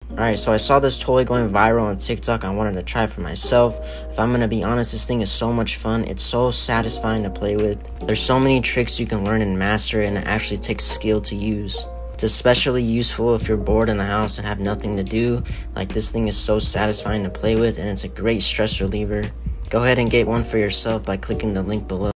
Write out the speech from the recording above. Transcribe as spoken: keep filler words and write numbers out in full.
Alright, so I saw this toy going viral on TikTok. I wanted to try it for myself. If I'm gonna be honest, this thing is so much fun. It's so satisfying to play with. There's so many tricks you can learn and master, and it actually takes skill to use. It's especially useful if you're bored in the house and have nothing to do. Like, this thing is so satisfying to play with, and it's a great stress reliever. Go ahead and get one for yourself by clicking the link below.